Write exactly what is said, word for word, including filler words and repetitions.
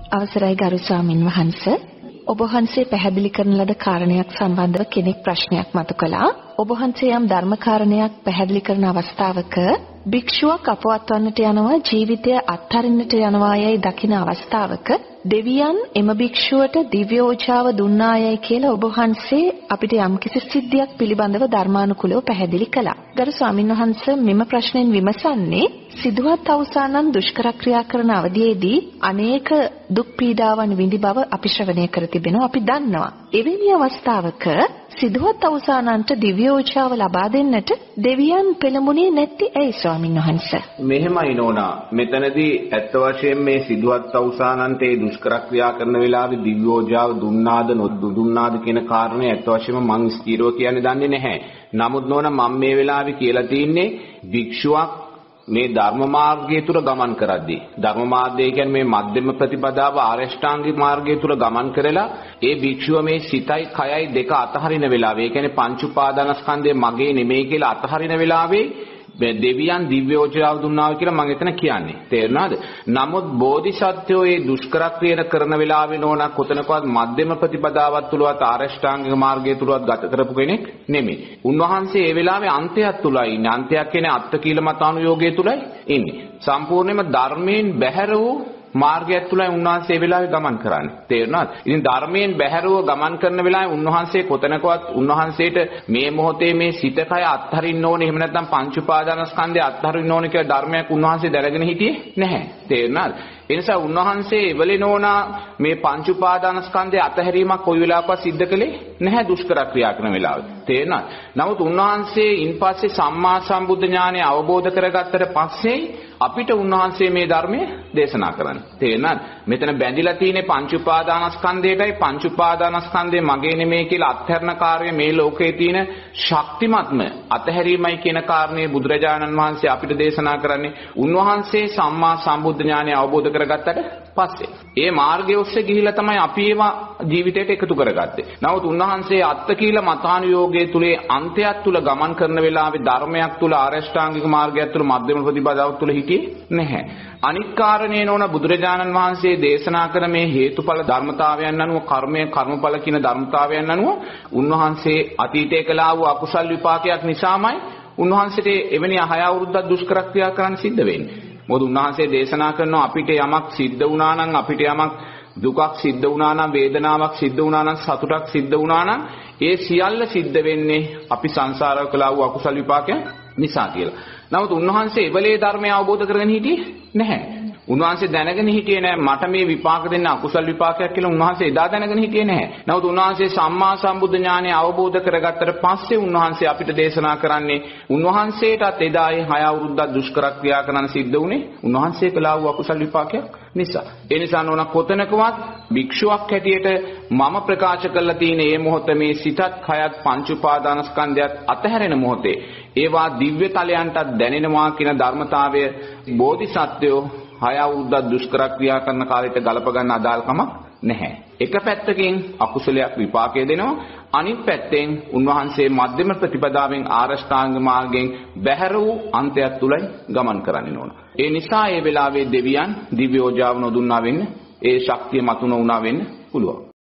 අවසරයි ගරු ස්වාමින් වහන්සේ. ඔබ වහන්සේ පැහැදිලි කරන ලද කාරණයක් සම්බන්ධව කෙනෙක් ප්‍රශ්නයක් මතු කළා. ඔබ වහන්සේ යම් ධර්ම කාරණයක් පැහැදිලි කරන අවස්ථාවක භික්ෂුවක් අපවත් වන්නට යනවා ජීවිතය අත්හරින්නට යනවා යයි දකින අවස්ථාවක දෙවියන් එම භික්ෂුවට දිව්‍යෝජාව දුන්නායයි කියලා ඔබ වහන්සේ අපිට යම්කිසි සිද්ධියක් පිළිබඳව ධර්මානුකූලව පැහැදිලි කළා. ගරු ස්වාමින් වහන්සේ මෙම ප්‍රශ්නෙන් විමසන්නේ සිදුවත් අවසානන් දුෂ්කර ක්‍රියා කරන අවධියේදී අනේක දුක් පීඩාවන් විඳි බව අපි ශ්‍රවණය කර තිබෙනවා අපි දන්නවා. එවැනි අවස්ථාවක සිදුවත් අවසානන්ට දිව්‍යෝජාව ලබා දෙන්නට දෙවියන් පෙළඹුණේ නැති ඇයි ස්වාමින් වහන්සේ? මෙහෙමයි නෝනා. මෙතනදී ඇත්ත වශයෙන්ම මේ සිදුවත් අවසානන්ට ඒ දුෂ්කර ක්‍රියා කරන වෙලාවේ දිව්‍යෝජාව දුන්නාද නොදුන්නාද කියන කාරණේ ඇත්ත වශයෙන්ම මම ස්ථිරව කියන්නේ දන්නේ නැහැ. නමුත් නෝනා මම මේ වෙලාවේ කියලා තින්නේ භික්ෂුවක් මේ ධර්ම මාර්ගය තුර ගමන් කරද්දී ධර්ම මාර්ගය කියන්නේ මේ මධ්‍යම ප්‍රතිපදාව ආරෂ්ඨාංගික මාර්ගය තුර ගමන් කරලා ඒ භික්ෂුව මේ සිතයි කයයි දෙක අතහරින වෙලාවේ ඒ කියන්නේ පංච උපාදානස්කන්ධය මගේ නෙමෙයි කියලා අතහරින වෙලාවේ දෙවියන් දිව්‍යෝජාව දුන්නා කියලා මම එතන කියන්නේ. තේරුණාද? නමුත් බෝධිසත්වෝ මේ දුෂ්කර ක්‍රියන කරන වෙලාවේ නෝනා කොතනකවත් මධ්‍යම ප්‍රතිපදාවත් තුලවත් ආරෂ්ඨාංගික මාර්ගය තුලවත් ගත කරපු කෙනෙක් නෙමෙයි. උන්වහන්සේ ඒ වෙලාවේ අන්තයක් තුලයි ඉන්නේ. අන්තයක් කියන්නේ අත්කීලමතානුയോഗය තුලයි ඉන්නේ. සම්පූර්ණයෙන්ම ධර්මයෙන් බැහැර වූ මාර්ගයක් තුලයි උන්වහන්සේ ඒ වෙලාවේ ගමන් කරන්නේ. තේරුණාද? ඉතින් ධර්මයෙන් බැහැරව ගමන් කරන වෙලාවේ උන්වහන්සේ කොතනකවත් උන්වහන්සේට මේ මොහොතේ මේ සිත කය අත්හරින්න ඕනේ එහෙම නැත්නම් පංච උපාදානස්කන්ධය අත්හරින්න ඕනේ කියලා ධර්මයක් උන්වහන්සේ දැනගෙන හිටියේ නැහැ. තේරුණාද? ඒ නිසා උන්වහන්සේ එවලිනෝනා මේ පංච උපාදානස්කන්ධය අතහැරීමක් කොයි වෙලාවකවත් සිද්ධ කළේ නැහැ දුෂ්කර ක්‍රියා කරන වෙලාවේ. තේරුණාද? නමුත් උන්වහන්සේ ඉන්පස්සේ සම්මා සම්බුද්ධ ඥානය අවබෝධ කරගත්තට පස්සේ අපිට උන්වහන්සේ මේ ධර්මය දේශනා කරන්නේ. තේරුණාද? මෙතන බැඳිලා තියෙන්නේ පංච උපාදානස්කන්ධයටයි පංච උපාදානස්කන්ධය මගේ නෙමෙයි කියලා අත්හැරන කාර්යය මේ ලෝකයේ තියෙන ශක්තිමත්ම අතහැරීමයි කියන කාරණේ බුදුරජාණන් වහන්සේ අපිට දේශනා කරන්නේ. උන්වහන්සේ සම්මා සම්බුද්ධ ඥානය අවබෝධ කරගත්තට පස්සේ ඒ මාර්ගය ඔස්සේ ගිහිලා තමයි අපි ඒවා ජීවිතයට එකතු කරගත්තේ. නමුත් උන්වහන්සේ අත්කීල මතානුയോഗයේ තුලේ අන්තයක් තුල ගමන් කරන වෙලාවේ ධර්මයක් තුල ආරෂ්ඨාංගික මාර්ගයක් තුල මධ්‍යම ප්‍රතිපදාවක් තුල හිටියේ නැහැ. අනික් කාරණේ නෝන බුදුරජාණන් වහන්සේ දේශනා කරන මේ හේතුඵල ධර්මතාවයන් අනුව කර්මය කර්මඵල කියන ධර්මතාවයන් අනුව උන්වහන්සේ අතීතයේ කළා වූ අකුසල් විපාකයක් නිසාමයි උන්වහන්සේට එවැනි හය අවුරුද්දක් දුෂ්කර ක්‍රියා කරන්න සිද්ධ වෙන්නේ. මොකද උන්වහන්සේ දේශනා කරනවා අපිට යමක් සිද්ධ වුණා නම් අපිට යමක් දුකක් සිද්ධ වුණා නම් වේදනාවක් සිද්ධ වුණා නම් සතුටක් සිද්ධ වුණා නම් ඒ සියල්ල සිද්ධ වෙන්නේ අපි සංසාරව කළා වූ අකුසල විපාකයන් නිසා කියලා. නමුත් උන්වහන්සේ එවලේ ධර්මය අවබෝධ කරගෙන හිටියේ නැහැ. උන්වහන්සේ දැනගෙන හිටියේ නැහැ මට මේ විපාක දෙන්න අකුසල විපාකයක් කියලා උන්වහන්සේ එදා දැනගෙන හිටියේ නැහැ. නමුත් උන්වහන්සේ සම්මා සම්බුද්ධ ඥානය අවබෝධ කරගත්තට පස්සේ උන්වහන්සේ අපිට දේශනා කරන්නේ උන්වහන්සේටත් එදා ඒ හය අවුරුද්දක් දුෂ්කර ක්‍රියා කරන්න සිද්ධ වුණේ උන්වහන්සේ කළා වූ අකුසල විපාකයක් නිසා. ඒ නිසා නෝන කොතනකවත් භික්ෂුවක් හැටියට මම ප්‍රකාශ කරලා තියෙන මේ මොහොත මේ සිතත් කයත් පංච උපාදානස්කන්ධයත් අතහැරෙන මොහොතේ ඒවා දිව්‍ය තලයන්ට දැනෙනවා කියන ධර්මතාවය බෝධිසත්වයෝ හය අවුරුද්දක් දුෂ්කර ක්‍රියා කරන කාලයට ගලප ගන්න අදාළකමක් නැහැ. එක පැත්තකින් අකුසලයක් විපාකය දෙනවා අනිත් පැත්තෙන් උන්වහන්සේ මධ්‍යම ප්‍රතිපදාවෙන් ආරෂ්ඨාංග මාර්ගයෙන් බැහැර වූ අන්තයක් තුලයි ගමන් කරන්න ඕන. ඒ නිසා ඒ වෙලාවේ දෙවියන් දිව්‍යෝජාව නොදුන්නා වෙන්න ඒ ශක්තිය මතු නොවුණා වෙන්න පුළුවන්.